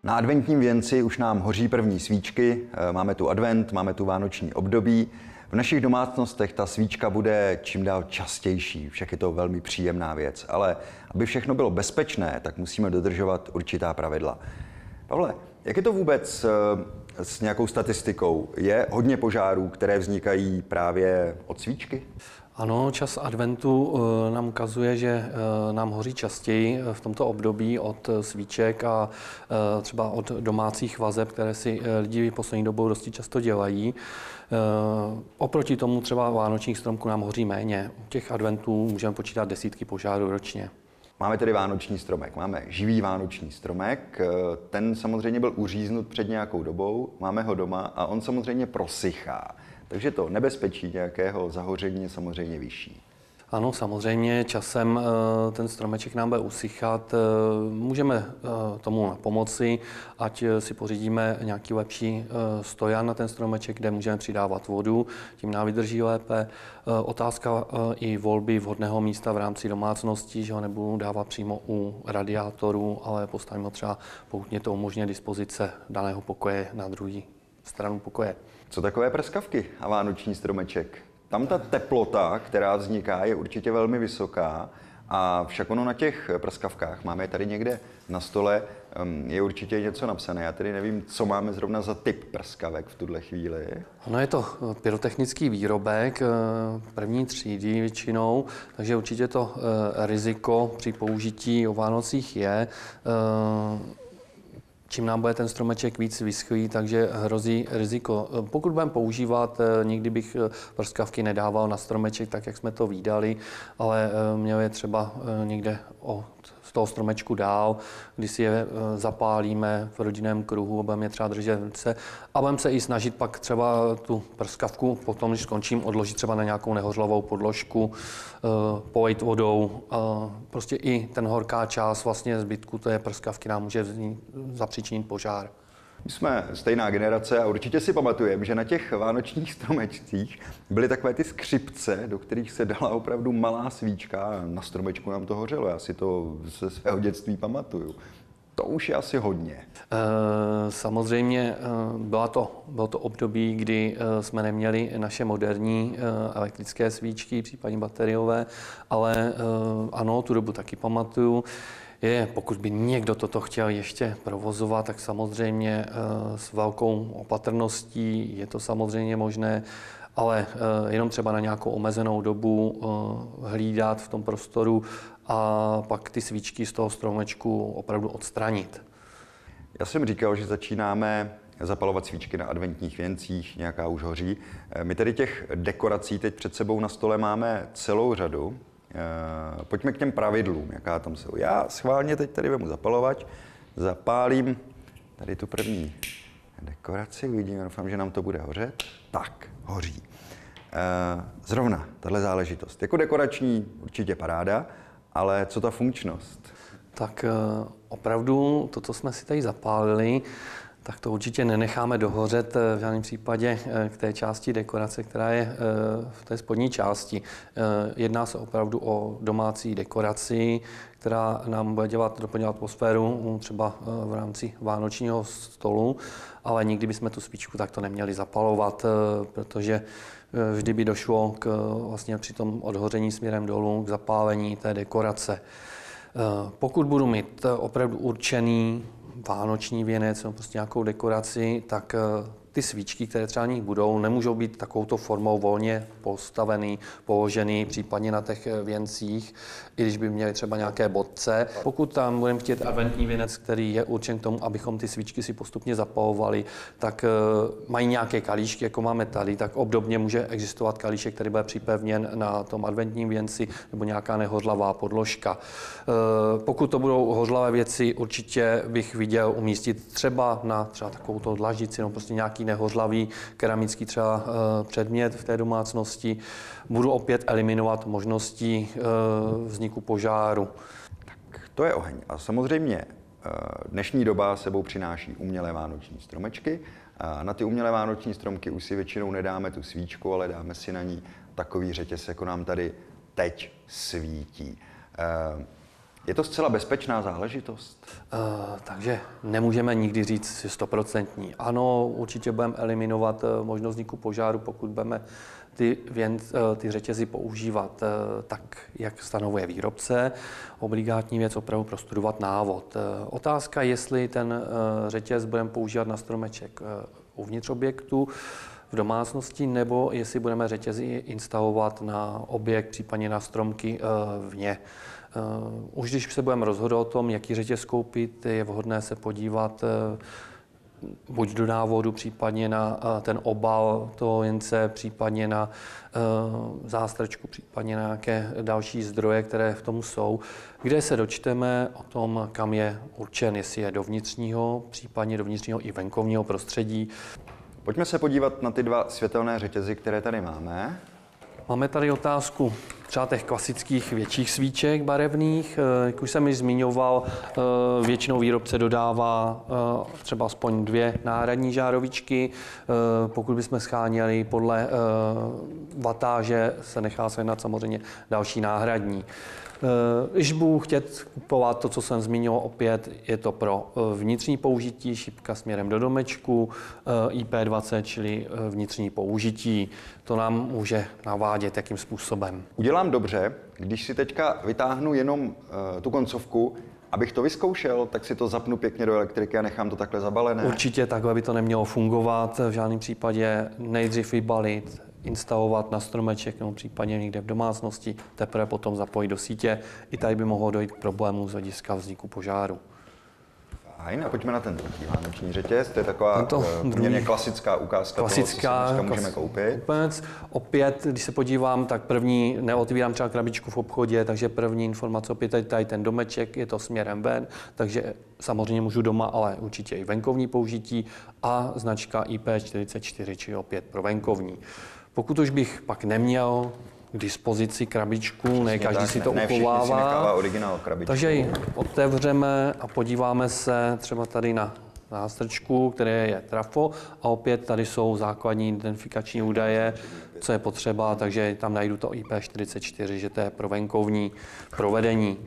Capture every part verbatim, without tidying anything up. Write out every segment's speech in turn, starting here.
Na adventním věnci už nám hoří první svíčky, máme tu advent, máme tu vánoční období. V našich domácnostech ta svíčka bude čím dál častější, však je to velmi příjemná věc, ale aby všechno bylo bezpečné, tak musíme dodržovat určitá pravidla. Pavle, jak je to vůbec s nějakou statistikou? Je hodně požárů, které vznikají právě od svíčky? Ano, čas adventu nám ukazuje, že nám hoří častěji v tomto období od svíček a třeba od domácích vazeb, které si lidi poslední dobou dosti často dělají. Oproti tomu třeba vánočních stromků nám hoří méně. U těch adventů můžeme počítat desítky požárů ročně. Máme tedy vánoční stromek, máme živý vánoční stromek, ten samozřejmě byl uříznut před nějakou dobou, máme ho doma a on samozřejmě prosychá. Takže to nebezpečí nějakého zahoření je samozřejmě vyšší. Ano, samozřejmě časem ten stromeček nám bude usychat. Můžeme tomu pomoci, ať si pořídíme nějaký lepší stojan na ten stromeček, kde můžeme přidávat vodu, tím nám vydrží lépe. Otázka i volby vhodného místa v rámci domácnosti, že ho nebudu dávat přímo u radiátoru, ale postavím ho třeba, pokud mě to umožňuje, dispozice daného pokoje na druhou stranu pokoje. Co takové prskavky a vánoční stromeček? Tam ta teplota, která vzniká, je určitě velmi vysoká a však ono na těch prskavkách, máme je tady někde na stole, je určitě něco napsané. Já tedy nevím, co máme zrovna za typ prskavek v tuhle chvíli. Ono je to pyrotechnický výrobek první třídy většinou, takže určitě to riziko při použití o Vánocích je. Čím nám bude ten stromeček víc vyschlý, takže hrozí riziko. Pokud budeme používat, nikdy bych prskavky nedával na stromeček, tak jak jsme to vídali, ale měl je třeba někde od z toho stromečku dál, kdy si je zapálíme v rodinném kruhu, budeme je třeba držet v ruce a budeme se i snažit pak třeba tu prskavku potom, když skončím, odložit třeba na nějakou nehořlavou podložku, polejt vodou. Prostě i ten horká část vlastně zbytku té prskavky nám může zapříčinit požár. My jsme stejná generace a určitě si pamatujeme, že na těch vánočních stromečcích byly takové ty skřipce, do kterých se dala opravdu malá svíčka a na stromečku nám to hořelo. Já si to ze svého dětství pamatuju. To už je asi hodně. Samozřejmě byla to, bylo to období, kdy jsme neměli naše moderní elektrické svíčky, případně bateriové, ale ano, tu dobu taky pamatuju. Je, pokud by někdo toto chtěl ještě provozovat, tak samozřejmě s velkou opatrností je to samozřejmě možné, ale jenom třeba na nějakou omezenou dobu hlídat v tom prostoru a pak ty svíčky z toho stromečku opravdu odstranit. Já jsem říkal, že začínáme zapalovat svíčky na adventních věncích, nějaká už hoří. My tedy těch dekorací teď před sebou na stole máme celou řadu. Pojďme k těm pravidlům, jaká tam jsou. Já schválně teď tady vemu zapalovač, zapálím tady tu první dekoraci, uvidíme, doufám, že nám to bude hořet. Tak, hoří. Zrovna tahle záležitost. Jako dekorační určitě paráda, ale co ta funkčnost? Tak opravdu to, co jsme si tady zapálili, tak to určitě nenecháme dohořet v žádném případě k té části dekorace, která je v té spodní části. Jedná se opravdu o domácí dekoraci, která nám bude dělat, doplňovat atmosféru třeba v rámci vánočního stolu, ale nikdy bychom tu svíčku takto neměli zapalovat, protože vždy by došlo k, vlastně při tom odhoření směrem dolů k zapálení té dekorace. Pokud budu mít opravdu určený vánoční věnec nebo prostě nějakou dekoraci, tak ty svíčky, které třeba na nich budou, nemůžou být takovouto formou volně postavený, položený, případně na těch věncích, i když by měly třeba nějaké bodce. Pokud tam budeme chtít adventní věnec, který je určen k tomu, abychom ty svíčky si postupně zapalovali, tak mají nějaké kalíšky, jako máme tady, tak obdobně může existovat kalíšek, který bude připevněn na tom adventním věnci nebo nějaká nehořlavá podložka. Pokud to budou hořlavé věci, určitě bych viděl umístit třeba na třeba takovouto dlaždici, no prostě nějaký nehořlavý keramický třeba předmět v té domácnosti. Budu opět eliminovat možnosti vzniku požáru. Tak to je oheň. A samozřejmě dnešní doba sebou přináší umělé vánoční stromečky. A na ty umělé vánoční stromky už si většinou nedáme tu svíčku, ale dáme si na ní takový řetěz, jako nám tady teď svítí. Je to zcela bezpečná záležitost? Uh, takže nemůžeme nikdy říct stoprocentní. Ano, určitě budeme eliminovat uh, možnost vzniku požáru, pokud budeme ty, věn, uh, ty řetězy používat uh, tak, jak stanovuje výrobce. Obligátní věc opravdu prostudovat návod. Uh, otázka, jestli ten uh, řetěz budeme používat na stromeček uh, uvnitř objektu, v domácnosti, nebo jestli budeme řetězy instalovat na objekt, případně na stromky uh, vně. Uh, už když se budeme rozhodovat o tom, jaký řetěz koupit, je vhodné se podívat uh, buď do návodu, případně na uh, ten obal toho jence, případně na uh, zástrčku, případně na nějaké další zdroje, které v tom jsou, kde se dočteme o tom, kam je určen, jestli je do vnitřního, případně do vnitřního i venkovního prostředí. Pojďme se podívat na ty dva světelné řetězy, které tady máme. Máme tady otázku třeba těch klasických větších svíček barevných. Jak už jsem již zmiňoval, většinou výrobce dodává třeba aspoň dvě náhradní žárovičky. Pokud bychom scháněli podle watáže, se nechá sehnat samozřejmě další náhradní. Když budu chtět kupovat to, co jsem zmínil, opět je to pro vnitřní použití, šipka směrem do domečku, I P dvacet, čili vnitřní použití. To nám může navádět, jakým způsobem. Udělám dobře, když si teďka vytáhnu jenom uh, tu koncovku, abych to vyzkoušel, tak si to zapnu pěkně do elektriky a nechám to takhle zabalené. Určitě takhle by to nemělo fungovat, v žádném případě nejdřív vybalit, instalovat na stromeček nebo případně někde v domácnosti, teprve potom zapojit do sítě. I tady by mohlo dojít k problému z hlediska vzniku požáru. Fajn, a pojďme na ten druhý vánoční řetěz. To je taková Tento poměrně druhý, klasická ukázka klasická, toho, co si dneska můžeme koupit. Kupec. Opět, když se podívám, tak první, neotvírám třeba krabičku v obchodě, takže první informace, opět tady, tady ten domeček, je to směrem ven, takže samozřejmě můžu doma, ale určitě i venkovní použití a značka I P čtyřicet čtyři, či opět pro venkovní. Pokud už bych pak neměl k dispozici krabičku, ne každý tak, si to ne, uchovává, si takže ji otevřeme a podíváme se třeba tady na zástrčku, které je trafo, a opět tady jsou základní identifikační údaje, co je potřeba, takže tam najdu to I P čtyřicet čtyři, že to je pro venkovní provedení.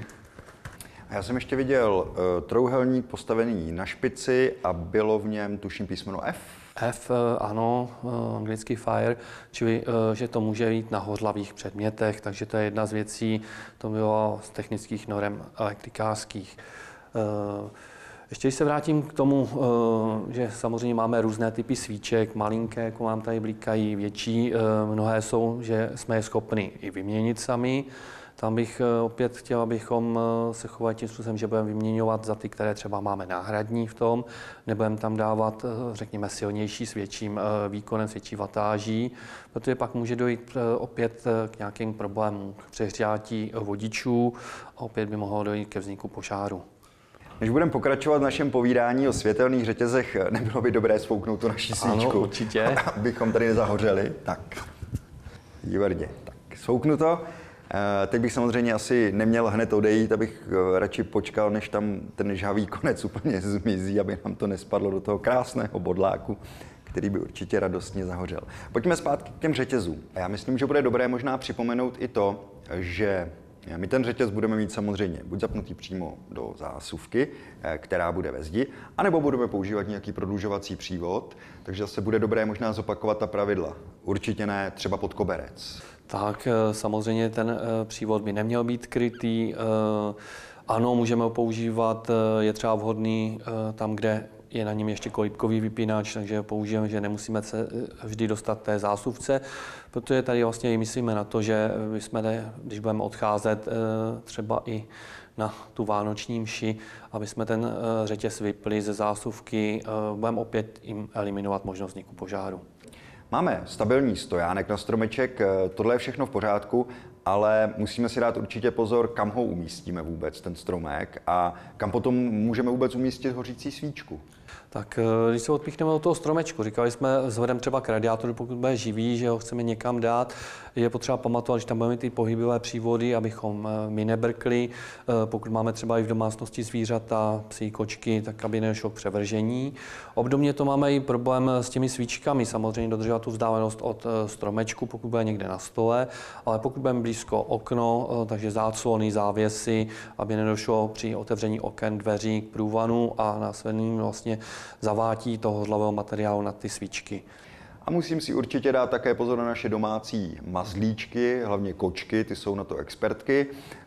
A já jsem ještě viděl uh, trouhelník postavený na špici a bylo v něm, tuším, písmeno F. F, ano, anglicky fire, čili že to může jít na hořlavých předmětech, takže to je jedna z věcí, to bylo z technických norem elektrikářských. Ještě když se vrátím k tomu, že samozřejmě máme různé typy svíček, malinké, jako mám tady blikají, větší, mnohé jsou, že jsme je schopni i vyměnit sami. Tam bych opět chtěl, abychom se chovali tím způsobem, že budeme vyměňovat za ty, které třeba máme náhradní v tom, nebudeme tam dávat, řekněme, silnější s větším výkonem, s větší watáží, protože pak může dojít opět k nějakým problémům, k přehřátí vodičů a opět by mohlo dojít ke vzniku požáru. Než budeme pokračovat v našem povídání o světelných řetězech, nebylo by dobré svouknout tu naši svíčku, ano, určitě, abychom tady nezahořeli. Tak, výborně. Tak, svouknu to. Teď bych samozřejmě asi neměl hned odejít, abych radši počkal, než tam ten žhavý konec úplně zmizí, aby nám to nespadlo do toho krásného bodláku, který by určitě radostně zahořel. Pojďme zpátky k těm řetězům. A já myslím, že bude dobré možná připomenout i to, že my ten řetěz budeme mít samozřejmě buď zapnutý přímo do zásuvky, která bude ve zdi, anebo budeme používat nějaký prodlužovací přívod, takže zase bude dobré možná zopakovat ta pravidla. Určitě ne třeba pod koberec. Tak samozřejmě ten přívod by neměl být krytý. Ano, můžeme ho používat, je třeba vhodný tam, kde je na něm ještě kolíbkový vypínač, takže ho použijeme, že nemusíme se vždy dostat té zásuvce, protože tady vlastně myslíme na to, že jsme, když budeme odcházet třeba i na tu vánoční mši, aby jsme ten řetěz vypli ze zásuvky, budeme opět jim eliminovat možnost vzniku požáru. Máme stabilní stojánek na stromeček, tohle je všechno v pořádku, ale musíme si dát určitě pozor, kam ho umístíme vůbec, ten stromek, a kam potom můžeme vůbec umístit hořící svíčku. Tak když se odpíchneme od toho stromečku, říkali jsme vzhledem třeba k radiátoru, pokud bude živý, že ho chceme někam dát, je potřeba pamatovat, že tam budeme ty pohybové přívody, abychom my nebrkli. Pokud máme třeba i v domácnosti zvířata, psí, kočky, tak aby nešlo k převržení. Obdobně to máme i problém s těmi svíčkami, samozřejmě dodržovat tu vzdálenost od stromečku, pokud bude někde na stole, ale pokud budeme blízko blízko okno, takže záclony, závěsy, aby nedošlo při otevření oken, dveří k průvanu a následným vlastně zavátí toho hořlavého materiálu na ty svíčky. A musím si určitě dát také pozor na naše domácí mazlíčky, hlavně kočky, ty jsou na to expertky.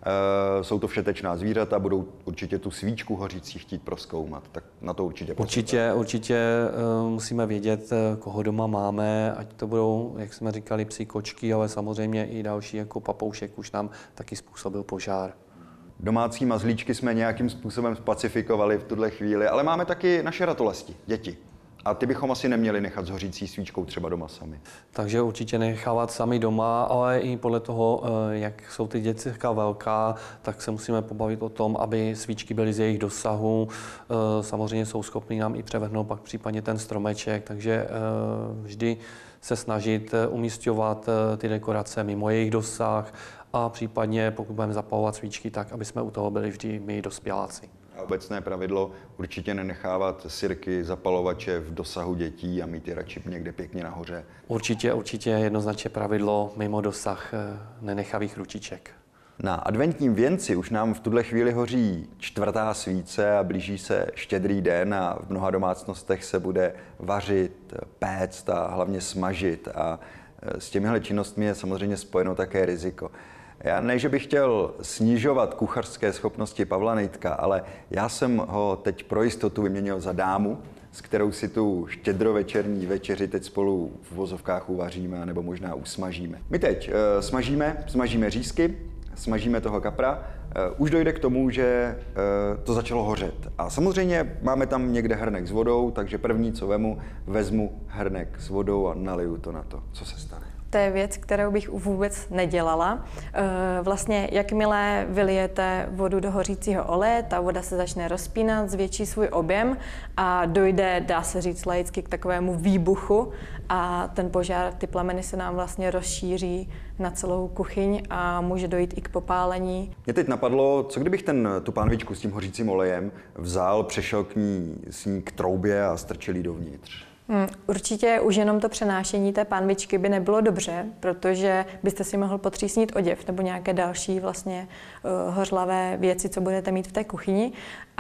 E, jsou to všetečná zvířata, budou určitě tu svíčku hořící chtít prozkoumat, tak na to určitě pozor. Určitě, určitě uh, musíme vědět, koho doma máme, ať to budou, jak jsme říkali, psi, kočky, ale samozřejmě i další, jako papoušek už nám taky způsobil požár. Domácí mazlíčky jsme nějakým způsobem spacifikovali v tuhle chvíli, ale máme taky naše ratolesti, děti. A ty bychom asi neměli nechat s hořící svíčkou třeba doma sami. Takže určitě nechávat sami doma, ale i podle toho, jak jsou ty děcka velká, tak se musíme pobavit o tom, aby svíčky byly z jejich dosahu. Samozřejmě jsou schopní nám i převrhnout pak případně ten stromeček, takže vždy se snažit umísťovat ty dekorace mimo jejich dosah a případně, pokud budeme zapalovat svíčky, tak aby jsme u toho byli vždy my dospěláci. A obecné pravidlo určitě nenechávat sirky, zapalovače v dosahu dětí a mít je radši někde pěkně nahoře. Určitě, určitě jednoznačně pravidlo mimo dosah nenechavých ručiček. Na adventním věnci už nám v tuhle chvíli hoří čtvrtá svíce a blíží se Štědrý den a v mnoha domácnostech se bude vařit, péct a hlavně smažit. A s těmihle činnostmi je samozřejmě spojeno také riziko. Já ne, že bych chtěl snižovat kuchařské schopnosti Pavla Nejtka, ale já jsem ho teď pro jistotu vyměnil za dámu, s kterou si tu štědrovečerní večeři teď spolu v vozovkách uvaříme, nebo možná usmažíme. My teď uh, smažíme, smažíme řízky, smažíme toho kapra. Uh, už dojde k tomu, že uh, to začalo hořet. A samozřejmě máme tam někde hrnek s vodou, takže první, co vemu, vezmu hrnek s vodou a naliju to na to. Co se stane? To je věc, kterou bych vůbec nedělala. Vlastně, jakmile vylijete vodu do hořícího oleje, ta voda se začne rozpínat, zvětší svůj objem a dojde, dá se říct laicky, k takovému výbuchu a ten požár, ty plameny se nám vlastně rozšíří na celou kuchyň a může dojít i k popálení. Mě teď napadlo, co kdybych ten, tu pánvičku s tím hořícím olejem vzal, přešel k ní, s ní k troubě a strčil ji dovnitř. Hmm, určitě už jenom to přenášení té pánvičky by nebylo dobře, protože byste si mohl potřísnit oděv nebo nějaké další vlastně uh, hořlavé věci, co budete mít v té kuchyni.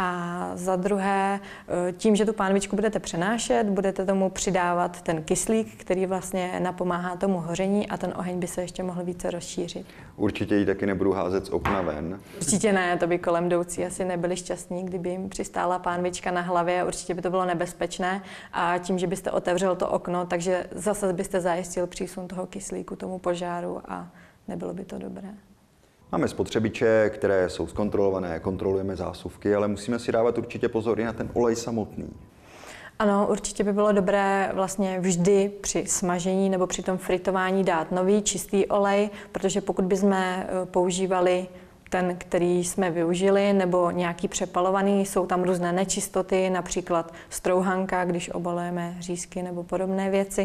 A za druhé, uh, tím, že tu pánvičku budete přenášet, budete tomu přidávat ten kyslík, který vlastně napomáhá tomu hoření a ten oheň by se ještě mohl více rozšířit. Určitě ji taky nebudu házet z okna ven. Určitě ne, to by kolem jdoucí asi nebyli šťastní, kdyby jim přistála pánvička na hlavě, určitě by to bylo nebezpečné a tím, že byste otevřel to okno, takže zase byste zajistil přísun toho kyslíku tomu požáru a nebylo by to dobré. Máme spotřebiče, které jsou zkontrolované, kontrolujeme zásuvky, ale musíme si dávat určitě pozor i na ten olej samotný. Ano, určitě by bylo dobré vlastně vždy při smažení nebo při tom fritování dát nový čistý olej, protože pokud bychom používali ten, který jsme využili, nebo nějaký přepalovaný, jsou tam různé nečistoty, například strouhanka, když obalujeme řízky nebo podobné věci.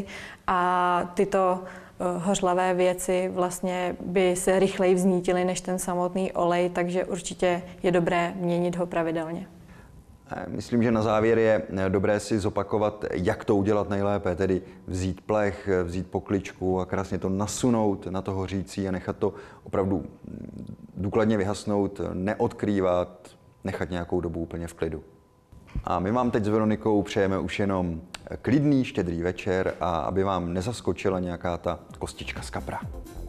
A tyto hořlavé věci vlastně by se rychleji vznítily než ten samotný olej, takže určitě je dobré měnit ho pravidelně. Myslím, že na závěr je dobré si zopakovat, jak to udělat nejlépe, tedy vzít plech, vzít pokličku a krásně to nasunout na to hořící a nechat to opravdu důkladně vyhasnout, neodkrývat, nechat nějakou dobu úplně v klidu. A my vám teď s Veronikou přejeme už jenom klidný, štědrý večer a aby vám nezaskočila nějaká ta kostička z kapra.